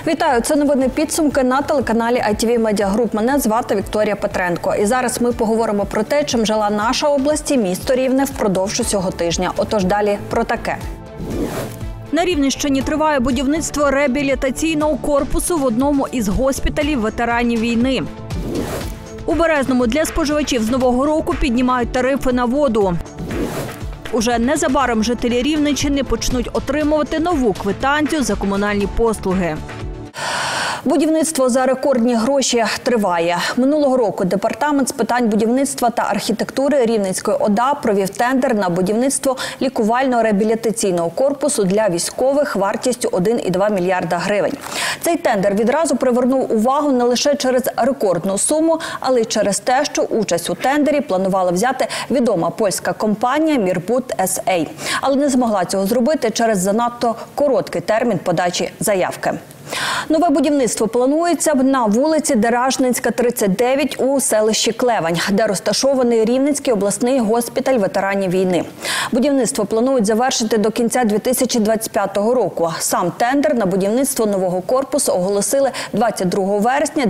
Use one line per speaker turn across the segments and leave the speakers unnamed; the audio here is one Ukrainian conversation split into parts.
Вітаю! Це новини підсумки на телеканалі ITV Media Group. Мене звати Вікторія Петренко. І зараз ми поговоримо про те, чим жила наша область і місто Рівне впродовж усього тижня. Отож далі про таке. На Рівненщині триває будівництво реабілітаційного корпусу в одному із госпіталів ветеранів війни. У Березному для споживачів з Нового року піднімають тарифи на воду. Уже незабаром жителі Рівненщини почнуть отримувати нову квитанцію за комунальні послуги. Будівництво за рекордні гроші триває. Минулого року Департамент з питань будівництва та архітектури Рівненської ОДА провів тендер на будівництво лікувально-реабілітаційного корпусу для військових вартістю 1,2 мільярда гривень. Цей тендер відразу привернув увагу не лише через рекордну суму, але й через те, що участь у тендері планувала взяти відома польська компанія «Мірбуд С.А.». Але не змогла цього зробити через занадто короткий термін подачі заявки. Нове будівництво планується на вулиці Деражненська, 39 у селищі Клевань, де розташований Рівненський обласний госпіталь ветеранів війни. Будівництво планують завершити до кінця 2025 року. Сам тендер на будівництво нового корпусу оголосили 22 вересня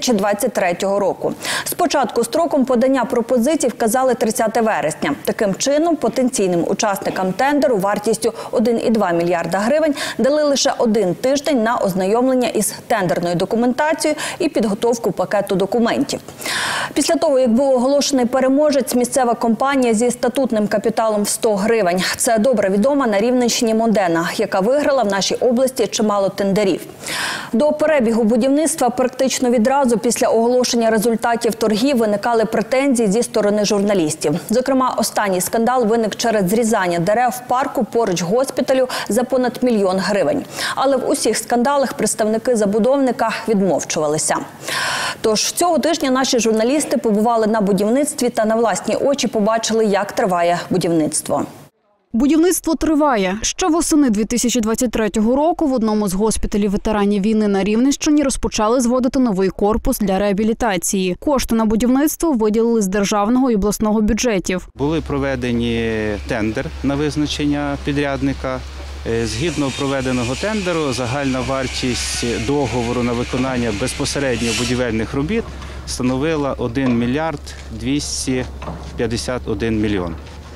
2023 року. Спочатку строком подання пропозицій вказали 30 вересня. Таким чином, потенційним учасникам тендеру вартістю 1,2 мільярда гривень дали лише один тиждень на ознайомлення із тендерною документацією і підготовку пакету документів. Після того, як був оголошений переможець, місцева компанія зі статутним капіталом в 100 гривень. Це добре відома на Рівненщині Модена, яка виграла в нашій області чимало тендерів. До перебігу будівництва практично відразу після оголошення результатів торгів виникали претензії зі сторони журналістів. Зокрема, останній скандал виник через зрізання дерев в парку поруч госпіталю за понад 1 мільйон гривень. Але в усіх скандалах представники забудовника відмовчувалися. Тож цього тижня наші журналісти побували на будівництві та на власні очі побачили, як триває будівництво.
Будівництво триває. Ще восени 2023 року в одному з госпіталів ветеранів війни на Рівненщині розпочали зводити новий корпус для реабілітації. Кошти на будівництво виділили з державного і обласного бюджетів.
Були проведені тендер на визначення підрядника. Згідно проведеного тендеру, загальна вартість договору на виконання безпосередньо будівельних робіт становила 1 мільярд 251 мільйон.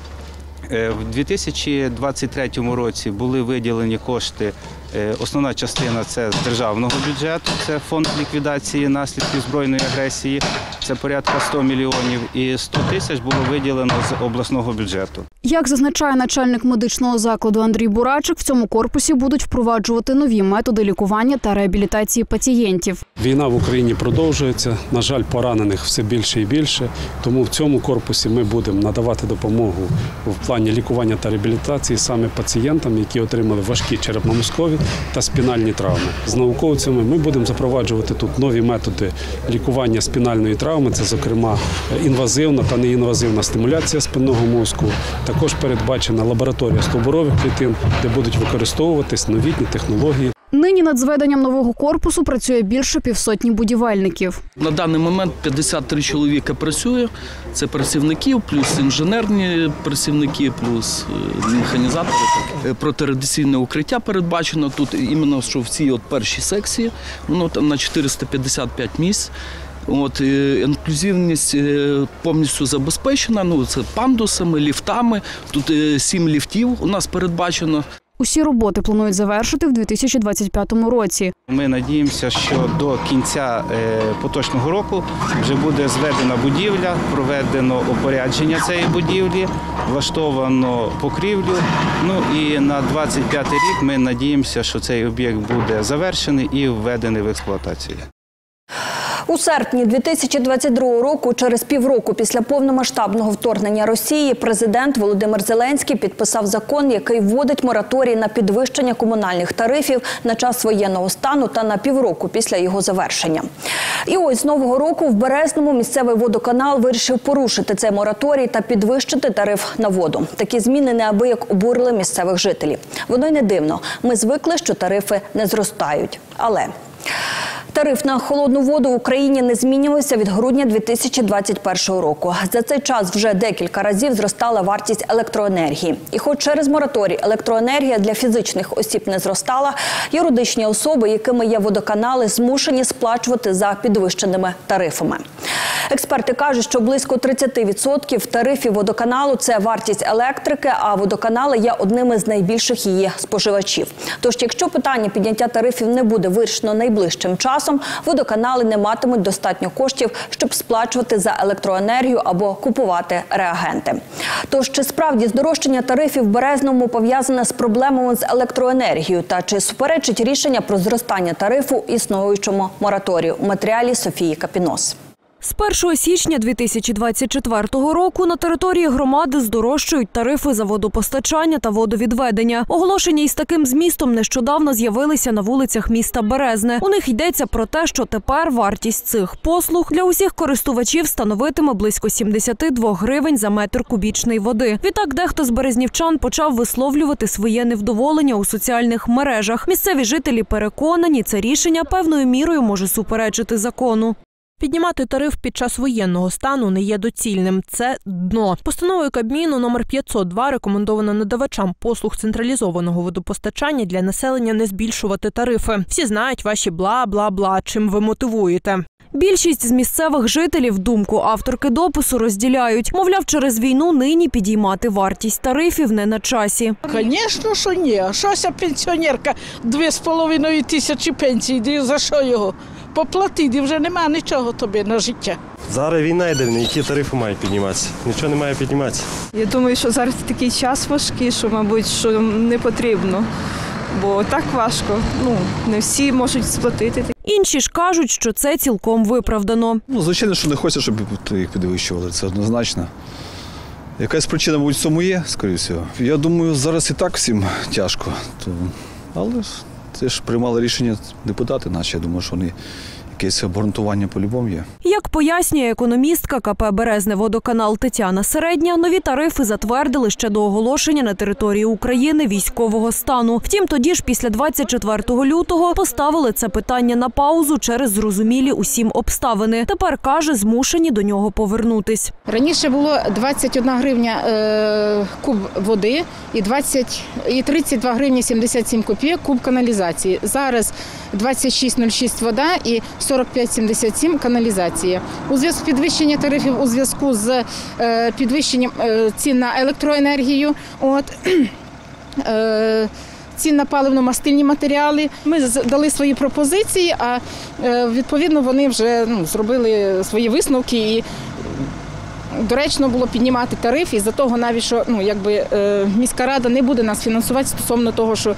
В 2023 році були виділені кошти, основна частина – це з державного бюджету, це фонд ліквідації наслідків збройної агресії, це порядка 100 мільйонів, і 100 тисяч було виділено з обласного бюджету.
Як зазначає начальник медичного закладу Андрій Бурачик, в цьому корпусі будуть впроваджувати нові методи лікування та реабілітації пацієнтів.
Війна в Україні продовжується, на жаль, поранених все більше і більше, тому в цьому корпусі ми будемо надавати допомогу в плані лікування та реабілітації саме пацієнтам, які отримали важкі черепно-мозкові та спінальні травми. З науковцями ми будемо запроваджувати тут нові методи лікування спінальної травми, це, зокрема, інвазивна та неінвазивна стимуляція спинного мозку. Також передбачена лабораторія стовбурових клітин, де будуть використовуватись новітні технології.
Нині над зведенням нового корпусу працює більше 500 будівельників.
На даний момент 53 чоловіка працює. Це працівники, плюс інженерні працівники, плюс механізатори. Протирадіаційне укриття передбачено тут, іменно що в цій першій секції, воно там на 455 місць. Інклюзивність повністю забезпечена, це пандусами, ліфтами, тут 7 ліфтів у нас передбачено.
Усі роботи планують завершити в 2025 році.
Ми надіємося, що до кінця поточного року вже буде зведена будівля, проведено опорядження цієї будівлі, влаштовано покрівлю. І на 2025 рік ми надіємося, що цей об'єкт буде завершений і введений в експлуатацію.
У серпні 2022 року, через півроку після повномасштабного вторгнення Росії, президент Володимир Зеленський підписав закон, який вводить мораторій на підвищення комунальних тарифів на час воєнного стану та на півроку після його завершення. І ось з нового року в Березному місцевий водоканал вирішив порушити цей мораторій та підвищити тариф на воду. Такі зміни неабияк обурили місцевих жителів. Воно й не дивно. Ми звикли, що тарифи не зростають. Але Тариф на холодну воду в Україні не змінювався від грудня 2021 року. За цей час вже декілька разів зростала вартість електроенергії. І хоч через мораторій електроенергія для фізичних осіб не зростала, юридичні особи, якими є водоканали, змушені сплачувати за підвищеними тарифами. Експерти кажуть, що близько 30% тарифів водоканалу – це вартість електрики, а водоканали є одними з найбільших її споживачів. Тож, якщо питання підняття тарифів не буде вирішено найближчим часом, водоканали не матимуть достатньо коштів, щоб сплачувати за електроенергію або купувати реагенти. Тож, чи справді здорожчання тарифів в Березному пов'язане з проблемами з електроенергією та чи суперечить рішення про зростання тарифу існуючому мораторію? У матеріалі Софії Капінос.
З 1 січня 2024 року на території громади здорожчують тарифи за водопостачання та водовідведення. Оголошення із таким змістом нещодавно з'явилися на вулицях міста Березне. У них йдеться про те, що тепер вартість цих послуг для усіх користувачів становитиме близько 72 гривень за метр кубічний води. Відтак дехто з березнівчан почав висловлювати своє невдоволення у соціальних мережах. Місцеві жителі переконані, це рішення певною мірою може суперечити закону. Піднімати тариф під час воєнного стану не є доцільним. Це дно. Постановою Кабміну номер 502 рекомендовано надавачам послуг централізованого водопостачання для населення не збільшувати тарифи. Всі знають ваші бла-бла-бла, чим ви мотивуєте. Більшість з місцевих жителів думку авторки допису розділяють. Мовляв, через війну нині підіймати вартість тарифів не на часі.
Звісно, що ні. А щося пенсіонерка 2,5 тисячі пенсії, за що його? Поплатити, вже немає нічого тобі на життя.
Зараз війна йде, які тарифи мають підніматися? Нічого не має підніматися.
Я думаю, що зараз такий час важкий, що, мабуть, що не потрібно. Бо так важко, не всі можуть сплатити.
Інші ж кажуть, що це цілком виправдано.
Звичайно, що не хочеться, щоб їх підвищували, це однозначно. Якась причина, мабуть, в цьому є, скоріше всього. Я думаю, зараз і так всім тяжко. Але це ж приймали рішення депутати наші, я думаю, що вони якесь обґрунтування по-любому є.
Як пояснює економістка КП «Березневодоканал» Тетяна Середня, нові тарифи затвердили ще до оголошення на території України військового стану. Втім, тоді ж після 24 лютого поставили це питання на паузу через зрозумілі усім обставини. Тепер, каже, змушені до нього повернутись.
Раніше було 21 гривня куб води і 32 гривні 77 копійок куб каналізації. Зараз 26,06 вода і 45,77 каналізація. У зв'язку з підвищенням тарифів, у зв'язку з підвищенням цін на електроенергію, цін на паливно-мастильні матеріали. Ми дали свої пропозиції, а відповідно вони вже зробили свої висновки і доречно було піднімати тариф із-за того навіть, що міська рада не буде нас фінансувати стосовно того, що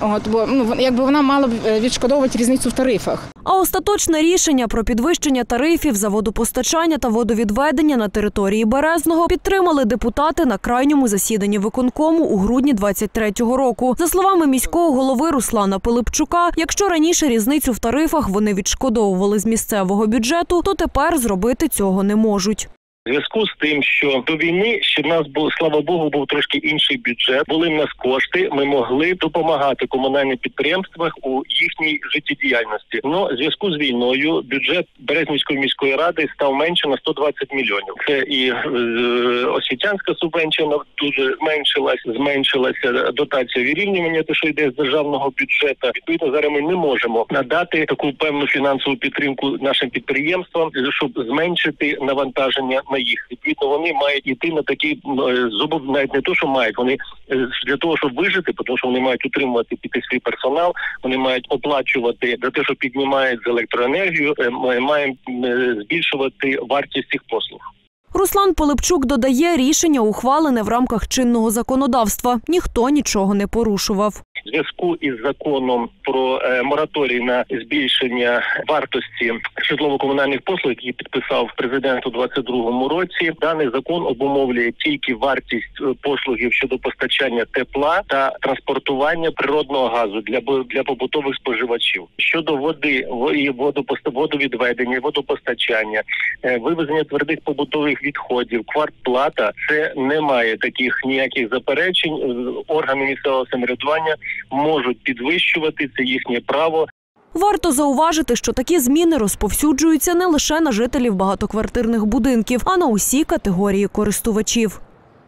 вона мала б відшкодовувати різницю в тарифах.
А остаточне рішення про підвищення тарифів за водопостачання та водовідведення на території Березного підтримали депутати на крайньому засіданні виконкому у грудні 2023 року. За словами міського голови Руслана Пилипчука, якщо раніше різницю в тарифах вони відшкодовували з місцевого бюджету, то тепер зробити цього не можуть.
У зв'язку з тим, що до війни ще в нас був, слава Богу, був трошки інший бюджет, були в нас кошти, ми могли допомагати комунальним підприємствам у їхній життєдіяльності. Но в зв'язку з війною бюджет Березнівської міської ради став менше на 120 мільйонів. Це і освітянська субвенція дуже зменшилася дотація вирівнювання, те, що йде з державного бюджету. Відповідно, зараз ми не можемо надати таку певну фінансову підтримку нашим підприємствам, щоб зменшити навантаження на їх. Відповідно, вони мають йти на такі навіть не то, що мають, вони для того, щоб вижити, тому що вони мають утримувати свій персонал, вони мають оплачувати за те, що піднімають з електроенергію, маємо збільшувати вартість цих послуг.
Руслан Пилипчук додає, рішення ухвалене в рамках чинного законодавства. Ніхто нічого не порушував.
В зв'язку із законом про мораторій на збільшення вартості житлово-комунальних послуг, який підписав президент у 2022 році, даний закон обумовлює тільки вартість послугів щодо постачання тепла та транспортування природного газу для побутових споживачів. Щодо води, водовідведення, водопостачання, вивезення твердих побутових відходів, квартплата, це немає таких ніяких заперечень. Органи місцевого самоврядування можуть підвищувати, це їхнє право.
Варто зауважити, що такі зміни розповсюджуються не лише на жителів багатоквартирних будинків, а на усі категорії користувачів.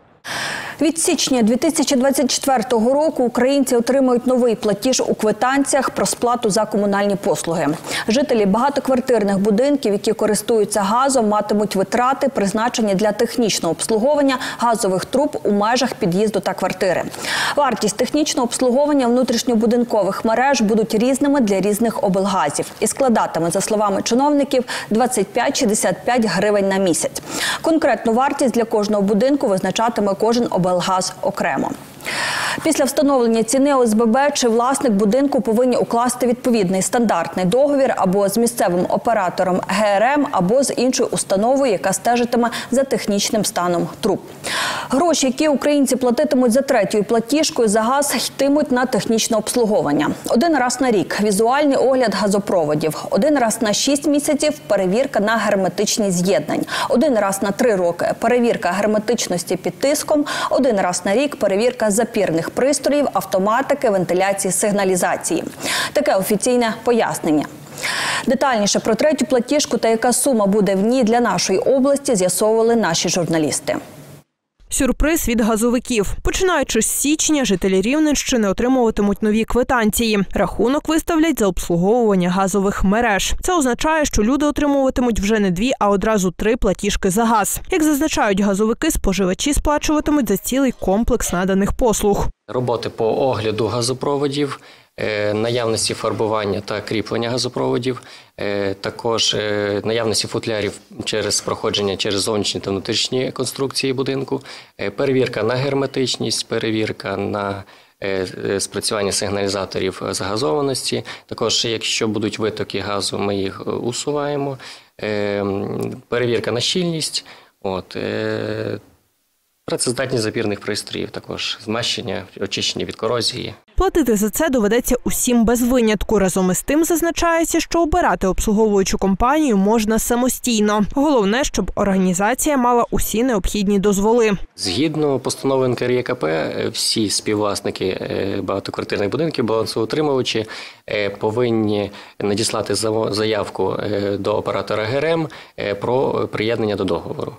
Від січня 2024 року українці отримають новий платіж у квитанціях про сплату за комунальні послуги. Жителі багатоквартирних будинків, які користуються газом, матимуть витрати, призначені для технічного обслуговування газових труб у межах під'їзду та квартири. Вартість технічного обслуговування внутрішньобудинкових мереж будуть різними для різних облгазів і складатиме, за словами чиновників, 25-65 гривень на місяць. Конкретну вартість для кожного будинку визначатиме кожен облгаз окремо. Після встановлення ціни ОСББ чи власник будинку повинні укласти відповідний стандартний договір або з місцевим оператором ГРМ, або з іншою установою, яка стежитиме за технічним станом труб. Гроші, які українці платитимуть за третьою платіжкою за газ, йтимуть на технічне обслуговування. Один раз на рік – візуальний огляд газопроводів. Один раз на 6 місяців – перевірка на герметичність з'єднань. Один раз на 3 роки – перевірка герметичності під тиском. Один раз на рік – перевірка запірних пристроїв, автоматики, вентиляції, сигналізації. Таке офіційне пояснення. Детальніше про третю платіжку та яка сума буде в ній для нашої області з'ясовували наші журналісти.
Сюрприз від газовиків. Починаючи з січня, жителі Рівненщини отримуватимуть нові квитанції. Рахунок виставлять за обслуговування газових мереж. Це означає, що люди отримуватимуть вже не 2, а одразу 3 платіжки за газ. Як зазначають газовики, споживачі сплачуватимуть за цілий комплекс наданих послуг.
Роботи по огляду газопроводів, наявності фарбування та кріплення газопроводів, також наявності футлярів через проходження через зовнішні та внутрішні конструкції будинку, перевірка на герметичність, перевірка на спрацювання сигналізаторів загазованості. Також, якщо будуть витоки газу, ми їх усуваємо. Перевірка на щільність, працездатність запірних пристроїв, також змащення, очищення від корозії.
Платити за це доведеться усім без винятку. Разом із тим зазначається, що обирати обслуговуючу компанію можна самостійно. Головне, щоб організація мала усі необхідні дозволи.
Згідно постанови НКРЄКП, всі співвласники багатоквартирних будинків, балансоутримувачі повинні надіслати заявку до оператора ГРМ про приєднання до договору.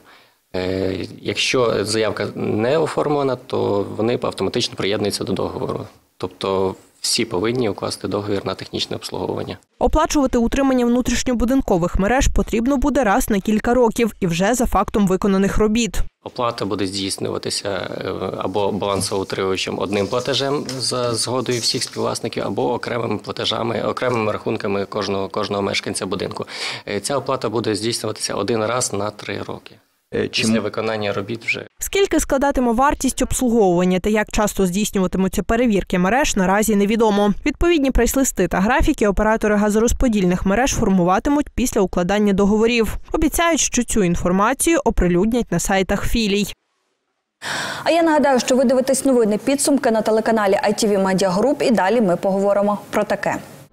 Якщо заявка не оформлена, то вони автоматично приєднуються до договору. Тобто всі повинні укласти договір на технічне обслуговування.
Оплачувати утримання внутрішньобудинкових мереж потрібно буде раз на кілька років і вже за фактом виконаних робіт.
Оплата буде здійснюватися або балансоутримувачем одним платежем за згодою всіх співвласників, або окремими платежами, окремими рахунками кожного мешканця будинку. Ця оплата буде здійснюватися один раз на 3 роки. Після виконання робіт вже.
Скільки складатиме вартість обслуговування та як часто здійснюватимуться перевірки мереж, наразі невідомо. Відповідні прайс-листи та графіки оператори газорозподільних мереж формуватимуть після укладання договорів. Обіцяють, що цю інформацію оприлюднять на сайтах філій.
А я нагадаю, що ви дивитесь новини підсумки на телеканалі ITV Media Group, і далі ми поговоримо про таке.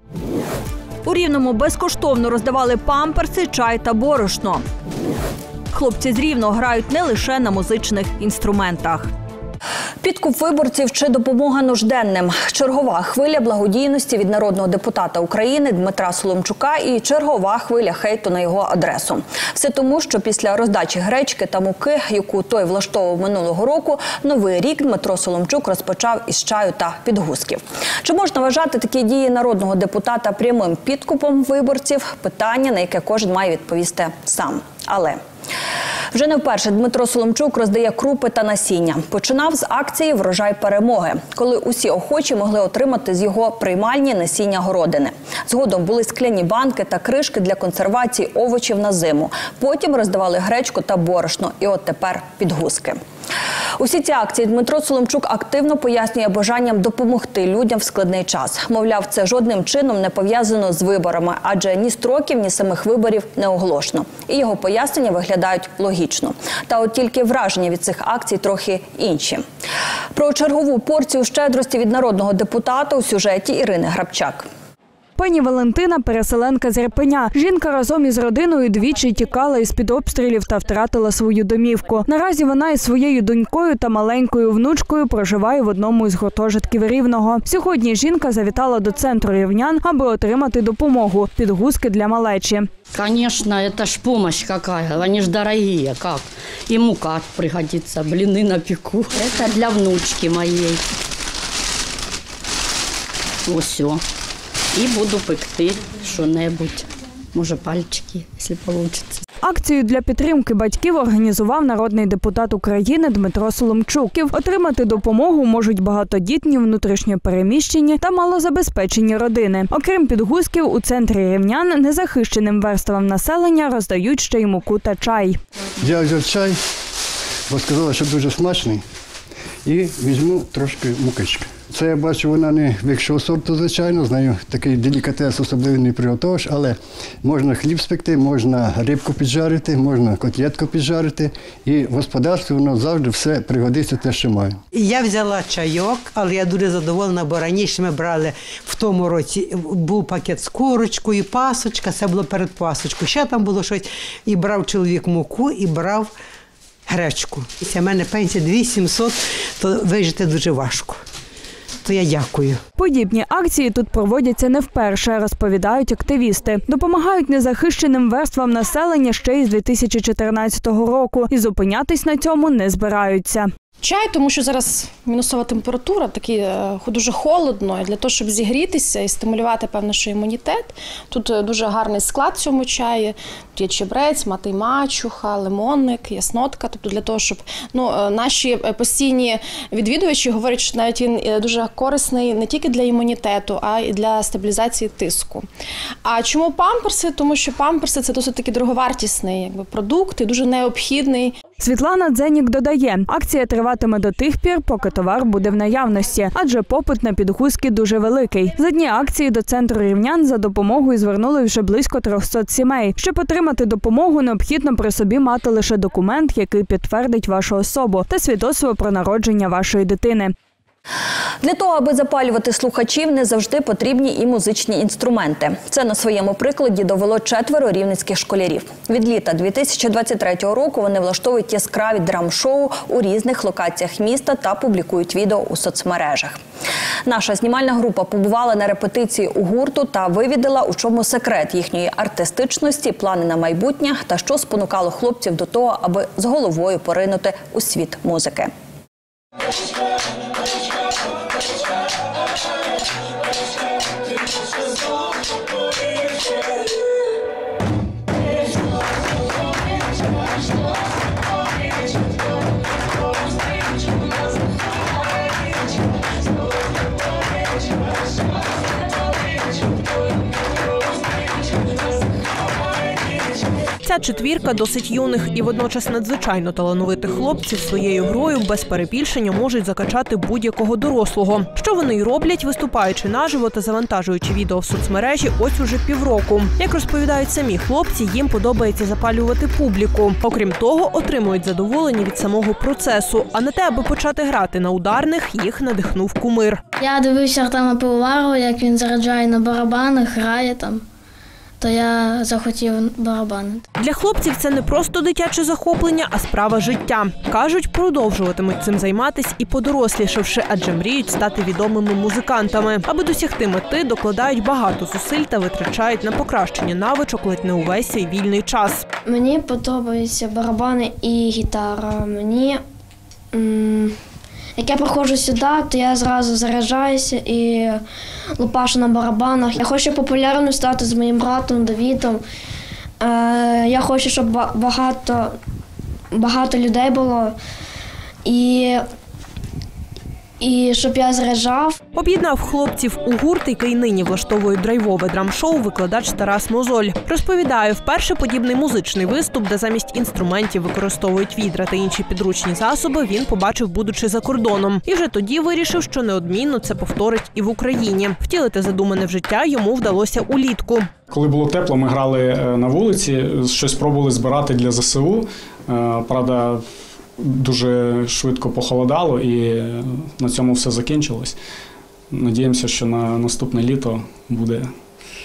У Рівному безкоштовно роздавали памперси, чай та борошно. Хлопці з Рівного грають не лише на музичних інструментах. Підкуп виборців чи допомога нужденним. Чергова хвиля благодійності від народного депутата України Дмитра Соломчука і чергова хвиля хейту на його адресу. Все тому, що після роздачі гречки та муки, яку той влаштовував минулого року, новий рік Дмитро Соломчук розпочав із чаю та підгузків. Чи можна вважати такі дії народного депутата прямим підкупом виборців? Питання, на яке кожен має відповісти сам. Але вже не вперше Дмитро Соломчук роздає крупи та насіння. Починав з акції «Врожай перемоги», коли усі охочі могли отримати з його приймальні насіння городини. Згодом були скляні банки та кришки для консервації овочів на зиму. Потім роздавали гречку та борошно. І от тепер підгузки. Усі ці акції Дмитро Соломчук активно пояснює бажанням допомогти людям в складний час. Мовляв, це жодним чином не пов'язано з виборами, адже ні строків, ні самих виборів не оголошено. І його пояснення виглядають логічно. Та от тільки враження від цих акцій трохи інші. Про чергову порцію щедрості від народного депутата у сюжеті Ірини Грабчак.
Пані Валентина – переселенка з Ірпеня. Жінка разом із родиною двічі тікала із-під обстрілів та втратила свою домівку. Наразі вона із своєю донькою та маленькою внучкою проживає в одному із гуртожитків Рівного. Сьогодні жінка завітала до центру рівнян, аби отримати допомогу – підгузки для малечі.
Конечно, это ж помощь какая, они ж дорогие, как. И мука пригодится, блины напеку. Это для внучки моей. Вот все. И буду пекти що-небудь, може пальчики, якщо вийде.
Акцію для підтримки батьків організував народний депутат України Дмитро Соломчук. Отримати допомогу можуть багатодітні, внутрішньо переміщені та малозабезпечені родини. Окрім підгузків, у центрі рівнян незахищеним верствам населення роздають ще й муку та чай.
Я взяв чай, бо сказала, що дуже смачний, і візьму трошки мукички. Це я бачу, вона не вищого сорту, звичайно, з нею такий делікатес особливий не приготуєш, але можна хліб спекти, можна рибку піджарити, можна котлетку піджарити. І в господарстві воно завжди все пригодиться те, що має.
Я взяла чайок, але я дуже задоволена, бо раніше ми брали в тому році, був пакет з курочкою, пасочка, це було перед пасочкою. Ще там було щось, і брав чоловік муку, і брав гречку. У мене пенсія 2700, то вижити дуже важко. То я дякую.
Подібні акції тут проводяться не вперше, розповідають активісти. Допомагають незахищеним верствам населення ще із 2014 року і зупинятись на цьому не збираються.
Чай, тому що зараз мінусова температура, такі дуже холодно, і для того, щоб зігрітися і стимулювати, певно, що імунітет. Тут дуже гарний склад в цьому чаї. Тут є чебрець, мати й мачуха, лимонник, яснотка. Тобто для того, щоб наші постійні відвідувачі говорять, що навіть він дуже корисний не тільки для імунітету, а й для стабілізації тиску. А чому памперси? Тому що памперси – це досить таки дороговартісний продукт і дуже необхідний.
Світлана Дзенік додає, акція триватиме до тих пір, поки товар буде в наявності, адже попит на підгузки дуже великий. За дні акції до центру рівнян за допомогою звернули вже близько 300 сімей. Щоб отримати допомогу, необхідно при собі мати лише документ, який підтвердить вашу особу, та свідоцтво про народження вашої дитини.
Для того, аби запалювати слухачів, не завжди потрібні і музичні інструменти. Це на своєму прикладі довело 4 рівненських школярів. Від літа 2023 року вони влаштовують яскраві драм-шоу у різних локаціях міста та публікують відео у соцмережах. Наша знімальна група побувала на репетиції у гурту та вивідала, у чому секрет їхньої артистичності, плани на майбутнє та що спонукало хлопців до того, аби з головою поринути у світ музики.
Ця четвірка досить юних і водночас надзвичайно талановитих хлопців своєю грою без перебільшення можуть закачати будь-якого дорослого. Що вони й роблять, виступаючи наживо та завантажуючи відео в соцмережі ось уже півроку. Як розповідають самі хлопці, їм подобається запалювати публіку. Окрім того, отримують задоволення від самого процесу. А на те, аби почати грати на ударних, їх надихнув кумир.
Я дивився Артема Пивоварова, як він заряджає на барабанах, грає там. То я захотів барабанити.
Для хлопців це не просто дитяче захоплення, а справа життя. Кажуть, продовжуватимуть цим займатися і подорослішавши, адже мріють стати відомими музикантами. Аби досягти мети, докладають багато зусиль та витрачають на покращення навичок ледь не увесь свій вільний час.
Мені подобаються барабани і гітара. Як я приходжу сюди, то я зразу заряджаюся і лупашу на барабанах. Я хочу популярним стати з моїм братом Давідом. Я хочу, щоб багато людей було і щоб я заряджав.
Об'єднав хлопців у гурт, який нині влаштовує драйвове драм-шоу, викладач Тарас Мозоль. Розповідає, вперше подібний музичний виступ, де замість інструментів використовують відра та інші підручні засоби, він побачив, будучи за кордоном. І вже тоді вирішив, що неодмінно це повторить і в Україні. Втілити задумане в життя йому вдалося улітку.
Коли було тепло, ми грали на вулиці, щось пробували збирати для ЗСУ. Правда, дуже швидко похолодало і на цьому все закінчилось. Надіємося, що на наступне літо буде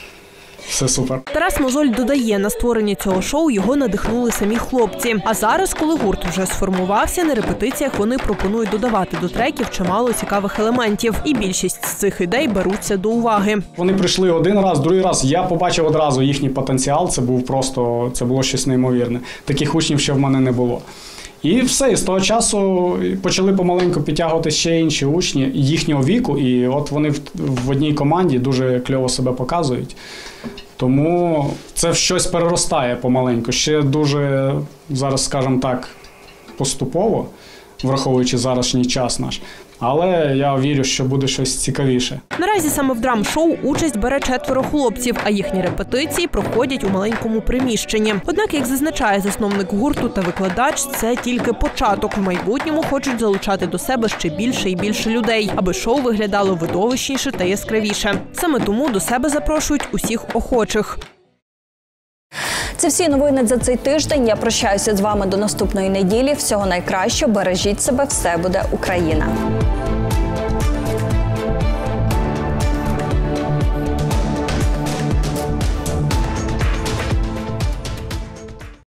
все супер.
Тарас Мозоль додає, на створення цього шоу його надихнули самі хлопці. А зараз, коли гурт вже сформувався, на репетиціях вони пропонують додавати до треків чимало цікавих елементів. І більшість з цих ідей беруться до уваги.
Вони прийшли один раз, другий раз. Я побачив одразу їхній потенціал. Це було щось неймовірне. Таких учнів ще в мене не було. І все, і з того часу почали помаленьку підтягувати ще інші учні їхнього віку, і от вони в одній команді дуже кльово себе показують. Тому це в щось переростає помаленьку. Ще дуже, зараз, скажімо так, поступово, враховуючи зарашній час наш. Але я вірю, що буде щось цікавіше.
Наразі саме в драм-шоу участь бере 4 хлопців, а їхні репетиції проходять у маленькому приміщенні. Однак, як зазначає засновник гурту та викладач, це тільки початок. В майбутньому хочуть залучати до себе ще більше і більше людей, аби шоу виглядало видовищніше та яскравіше. Саме тому до себе запрошують усіх охочих.
Це всі новини за цей тиждень. Я прощаюся з вами до наступної неділі. Всього найкращого, бережіть себе, все буде Україна.